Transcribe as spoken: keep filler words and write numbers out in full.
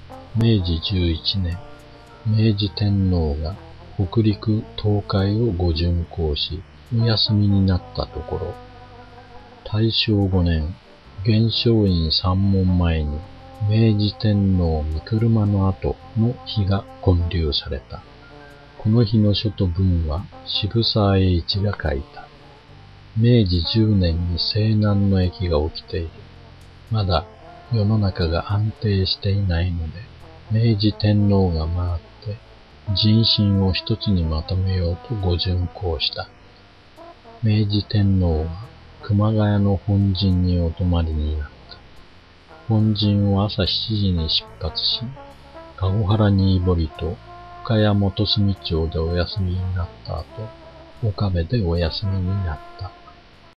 めいじじゅういちねん、明治天皇が北陸東海をご巡行し、お休みになったところ、大正ごねん、元松院三門前に明治天皇御車の後の日が建立された。この日の書と文は渋沢栄一が書いた。めいじじゅうねんに西南の役が起きている。まだ世の中が安定していないので、明治天皇が回って人心を一つにまとめようとご巡行した。明治天皇は熊谷の本陣にお泊まりになった。本陣を朝しちじに出発し、籠原新堀と深谷元住町でお休みになった後、岡部でお休みになった。